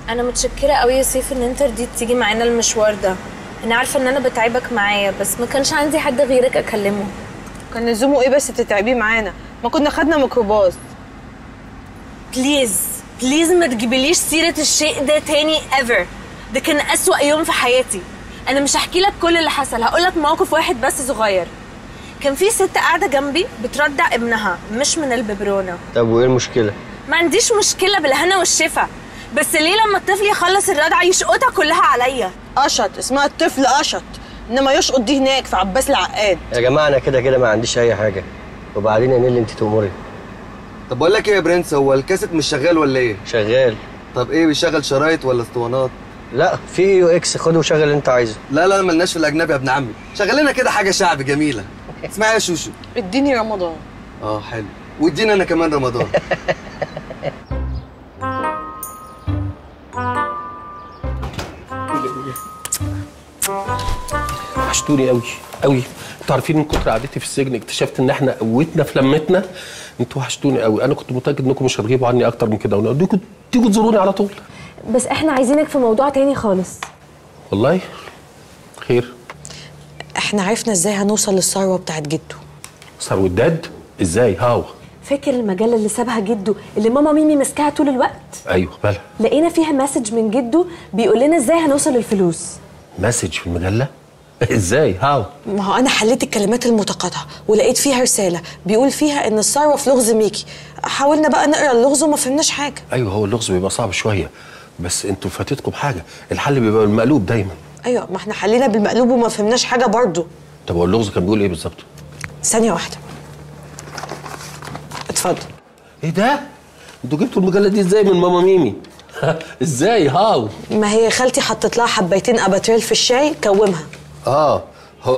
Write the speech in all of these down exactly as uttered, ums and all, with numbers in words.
انا متشكره قوي يا سيف ان انت رضيت تيجي معانا المشوار ده. انا عارفه ان انا بتعبك معايا، بس ما كانش عندي حد غيرك اكلمه. كان لزومه ايه بس تتعبيه معانا؟ ما كنا خدنا ميكروباص. بليز بليز ما تجيبليش سيره الشيء ده تاني ايفر. ده كان اسوأ يوم في حياتي. انا مش هحكي لك كل اللي حصل، هقول لك موقف واحد بس صغير. كان في ست قاعده جنبي بترضع ابنها مش من الببرونه. طب وايه المشكله؟ ما عنديش مشكله، بالهنا والشفا، بس ليه لما الطفل يخلص الرضعه يشقطها كلها عليا؟ قشط، اسمها الطفل قشط، انما يشقط دي هناك في عباس العقاد. يا جماعه انا كده كده ما عنديش اي حاجه، وبعدين يا نيل انت تأمري. طب بقول لك ايه يا برنس، هو الكاسيت مش شغال ولا ايه؟ شغال. طب ايه، بيشغل شرايط ولا اسطوانات؟ لا في يو اكس، خده وشغل اللي انت عايزه. لا لا ملناش في الاجنبي يا ابن عمي، شغل لنا كده حاجه شعبي جميله. اسمعي يا شوشو. اديني رمضان. اه حلو، واديني انا كمان رمضان. وحشتوني قوي قوي. انتوا عارفين من كتر قعدتي في السجن اكتشفت ان احنا قوتنا في لمتنا. انتوا وحشتوني قوي. انا كنت متاكد انكم مش هتغيبوا عني اكتر من كده، ونوديكم تيجوا تزوروني على طول. بس احنا عايزينك في موضوع تاني خالص. والله خير. احنا عرفنا ازاي هنوصل للثروه بتاعت جده. ثروة داد؟ ازاي؟ هاو؟ فاكر المجله اللي سابها جده اللي ماما ميمي ماسكاها طول الوقت؟ ايوه مالها؟ لقينا فيها مسج من جده بيقول لنا ازاي هنوصل للفلوس. مسج في المجله؟ ازاي؟ هاو؟ ما هو انا حليت الكلمات المتقاطعه ولقيت فيها رساله بيقول فيها ان الثروه في لغز ميكي. حاولنا بقى نقرا اللغز وما فهمناش حاجه. ايوه هو اللغز بيبقى صعب شويه، بس انتوا فاتتكم حاجه، الحل بيبقى بالمقلوب دايما. ايوه ما احنا حلينا بالمقلوب وما فهمناش حاجه برضه. طب هو اللغز كان بيقول ايه بالظبط؟ ثانيه واحده. اتفضل. ايه ده؟ انتوا جبتوا المجله دي ازاي من ماما ميمي؟ ازاي؟ هاو؟ ما هي خالتي حطت لها حبيتين اباتريل في الشاي كومها. اه هو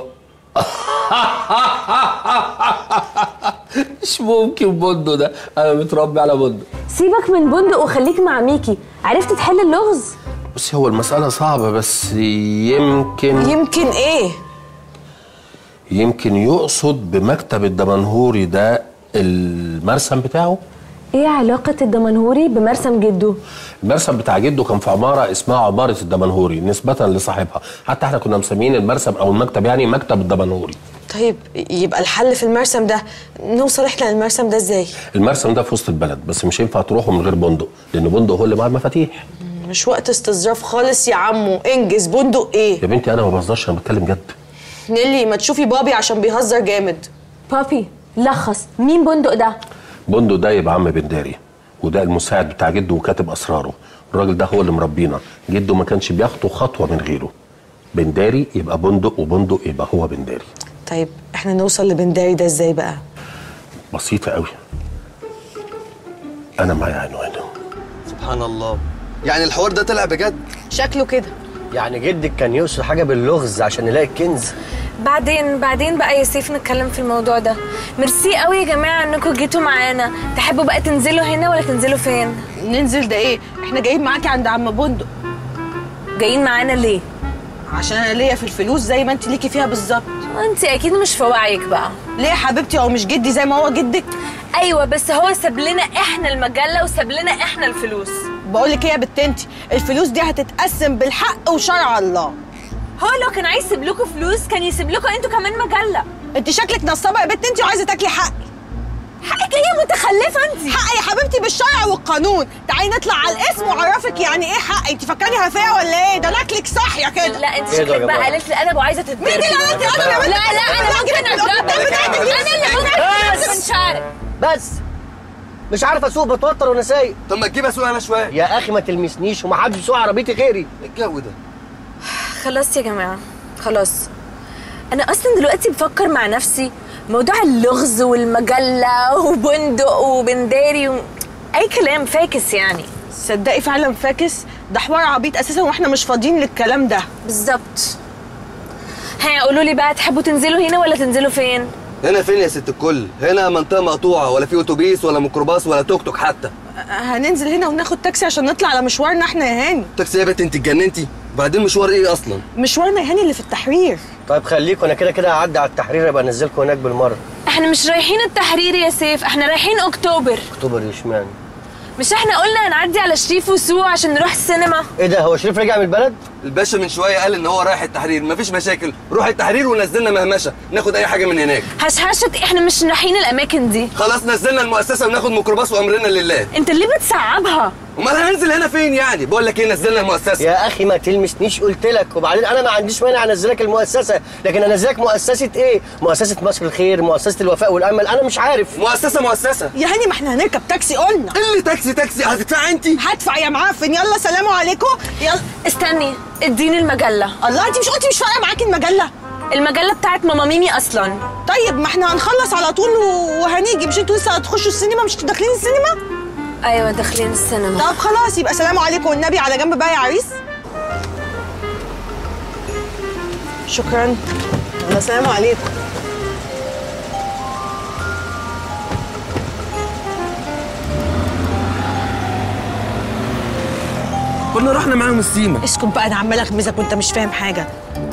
مش ممكن بندق ده، انا متربي على بندق. سيبك من بندق وخليك مع ميكي. عرفت تحل اللغز؟ بصي هو المسألة صعبة بس يمكن يمكن ايه؟ يمكن يقصد بمكتب الدمنهوري ده المرسم بتاعه. ايه علاقة الدمنهوري بمرسم جده؟ المرسم بتاع جده كان في عمارة اسمها عمارة الدمنهوري نسبة لصاحبها، حتى احنا كنا مسميين المرسم او المكتب يعني مكتب الدمنهوري. طيب يبقى الحل في المرسم ده، نوصل احنا للمرسم ده ازاي؟ المرسم ده في وسط البلد، بس مش ينفع تروحوا من غير بندق، لان بندق هو اللي معاه المفاتيح. مش وقت استظراف خالص يا عمو، انجز. بندق ايه؟ يا بنتي انا ما بهزرش، انا بتكلم جد. نيلي ما تشوفي بابي عشان بيهزر جامد. بابي لخص، مين بندق ده؟ بندق ده يبقى عم بنداري، وده المساعد بتاع جده وكاتب اسراره. الراجل ده هو اللي مربينا، جده ما كانش بياخده خطوه من غيره. بنداري يبقى بندق، وبندق يبقى هو بنداري. طيب احنا نوصل لبنداري ده ازاي بقى؟ بسيطه قوي، انا معايا عنوانه. سبحان الله، يعني الحوار ده طلع بجد؟ شكله كده. يعني جدك كان يقصد حاجه باللغز عشان نلاقي الكنز؟ بعدين بعدين بقى يا سيف نتكلم في الموضوع ده. ميرسي قوي يا جماعه انكم جيتوا معانا. تحبوا بقى تنزلوا هنا ولا تنزلوا فين؟ ننزل ده ايه؟ احنا جايين معاكي عند عم بندق. جايين معانا ليه؟ عشان انا ليا في الفلوس زي ما انت ليكي فيها بالظبط. انت اكيد مش في وعيك بقى. ليه يا حبيبتي؟ هو مش جدي زي ما هو جدك؟ ايوه بس هو ساب لنا احنا المجله وساب لنا احنا الفلوس. بقول لك ايه يا بت انت، الفلوس دي هتتقسم بالحق وشرع الله. هو لو كان عايز يسيب لكم فلوس كان يسيب لكم انتوا كمان مجله. انت شكلك نصابه يا بت انت وعايزه تاكلي حقي. حقك ايه يا متخلفه انت؟ حقي يا حبيبتي بالشرع والقانون. تعالي نطلع على الاسم واعرفك يعني ايه حقي. انت فاكراني هفيه ولا ايه؟ ده انا اكلك صاحيه كده. لا انت شكلك بقى قالت لي ادب وعايزه تتضرب. مين اللي قالت لي ادب يا بنت؟ لا لا انا ممكن اضربك. انا اللي ممكن من شعرك. بس مش عارف اسوق، بتوتر وانا سايق. طب ما تجيب اسوق انا شويه يا اخي ما تلمسنيش، ومحدش يسوق عربيتي غيري. الجو ده خلاص يا جماعه خلاص. انا اصلا دلوقتي بفكر مع نفسي موضوع اللغز والمجله وبندق وبنداري و... اي كلام فاكس يعني. صدقي فعلا فاكس، ده حوار عبيط اساسا واحنا مش فاضيين للكلام ده. بالظبط. ها قولوا لي بقى، تحبوا تنزلوا هنا ولا تنزلوا فين؟ هنا فين يا ست الكل؟ هنا منطقه مقطوعه، ولا في اتوبيس ولا ميكروباص ولا توك توك حتى. هننزل هنا وناخد تاكسي عشان نطلع على مشوارنا احنا يا هاني. تاكسي يا بنت انت اتجننتي؟ وبعدين مشوار ايه اصلا؟ مشوارنا يا هاني اللي في التحرير. طيب خليكوا، انا كده كده هعدي على التحرير ابقى انزلكوا هناك بالمره. احنا مش رايحين التحرير يا سيف، احنا رايحين اكتوبر. اكتوبر اشمعنى؟ مش احنا قلنا هنعدي على شريف وسو عشان نروح السينما؟ ايه ده، هو شريف رجع من البلد؟ الباشا من شويه قال ان هو رايح التحرير، مفيش مشاكل، روح التحرير ونزلنا مهمشه ناخد اي حاجه من هناك. هشهشت، احنا مش رايحين الاماكن دي. خلاص نزلنا المؤسسه وناخد ميكروباص وامرنا لله. انت ليه بتصعبها؟ امال هننزل هنا فين يعني؟ بقول لك ايه، نزلنا المؤسسه. يا اخي ما تلمسنيش، قلت لك. وبعدين انا ما عنديش مانع انزلك المؤسسه، لكن انزلك مؤسسه ايه؟ مؤسسه مصر الخير، مؤسسه الوفاء والامل، انا مش عارف. مؤسسه مؤسسه يا هاني ما احنا هنركب تاكسي قلنا. اللي تاكسي تاكسي هتدفع انت؟ هدفع يا معفن. يلا سلام عليكم. يلا استني، اديني المجله. الله، انت مش قلتي مش فارقه معاكي المجله؟ المجله بتاعت ماما ميمي اصلا. طيب ما احنا هنخلص على طول وهنيجي. مش انتوا لسه هتخشوا السينما؟ مش انتوا داخلين السينما؟ ايوه داخلين السينما. طب خلاص يبقى سلام عليكم والنبي على جنب بقى يا عريس. شكرا. يلا سلام عليكم. كنا رحنا معاهم السيما. اسكت بقى، انا عماله اغمزك وانت مش فاهم حاجه.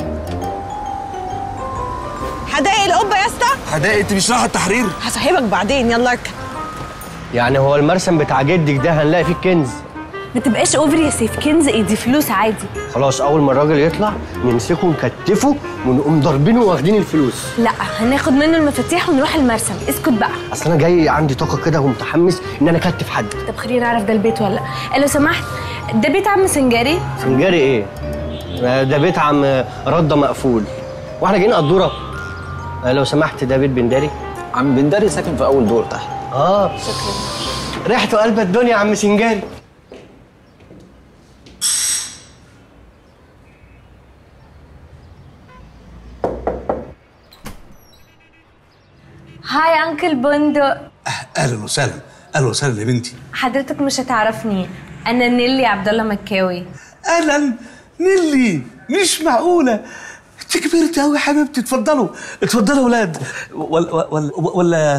حدائق القبه يا اسطى. حدائق؟ انت مش رايحه التحرير؟ هفهمك بعدين، يلا اركب. يعني هو المرسم بتاع جدك ده هنلاقي فيه الكنز؟ ما تبقاش اوفر يا سيف، كنز ايه دي؟ فلوس عادي. خلاص اول ما الراجل يطلع نمسكه ونكتفه ونقوم ضاربينه واخدين الفلوس. لا، هناخد منه المفاتيح ونروح المرسم. اسكت بقى. اصل انا جاي عندي طاقه كده ومتحمس ان انا اكتف حد. طب خلينا نعرف ده البيت ولا لا. لو سمحت، ده بيت عم سنجاري؟ سنجاري ايه؟ ده بيت عم رده مقفول واحنا جايين قدوره. لو سمحت، ده بيت بنداري؟ عم بنداري ساكن في اول دور تحت. اه شكرا. ريحته قلب الدنيا يا عم سنجاري. هاي انكل بندق. اهلا وسهلا. اهلا وسهلا يا بنتي. حضرتك مش هتعرفني، انا نيلي عبد الله مكاوي. اهلا نيلي. مش معقوله، انت كبرت قوي يا حبيبتي. اتفضلوا اتفضلوا يا ولاد. ولا ولا ولا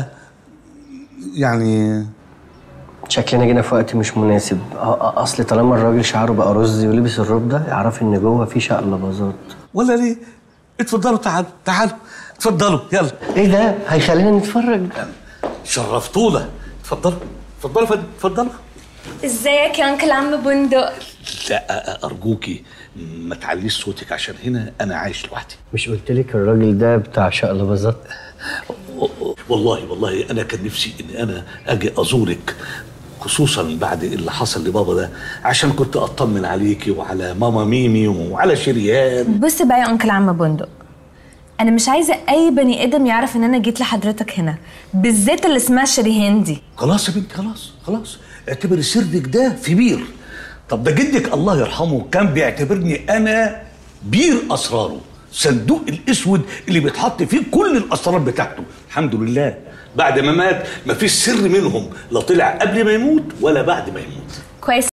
يعني شكلنا جينا في وقت مش مناسب. اصل طالما الراجل شعره بقى رز ولبس الروب ده، اعرف ان جوه في شقلباظات. ولا ليه؟ اتفضلوا، تعالوا تعالوا اتفضلوا يلا. ايه ده؟ هيخلينا نتفرج. شرفتونا. اتفضلوا اتفضلوا يا فندم، اتفضلوا. ازيك يا انكل عم بندق؟ لا ارجوكي ما تعليش صوتك عشان هنا انا عايش لوحدي. مش قلت لك الراجل ده بتاع شقلباظات؟ والله والله انا كان نفسي ان انا اجي ازورك، خصوصا بعد اللي حصل لبابا ده، عشان كنت اطمن عليكي وعلى ماما ميمي وعلى شريان. بص بقى يا انكل عم بندق، انا مش عايزه اي بني ادم يعرف ان انا جيت لحضرتك هنا، بالذات اللي اسمها شريهان دي. خلاص يا بنتي، خلاص خلاص، اعتبر سرك ده في بير. طب ده جدك الله يرحمه كان بيعتبرني انا بير اسراره، صندوق الاسود اللي بيتحط فيه كل الاسرار بتاعته. الحمد لله بعد ما مات مفيش سر منهم لا طلع قبل ما يموت ولا بعد ما يموت. كويس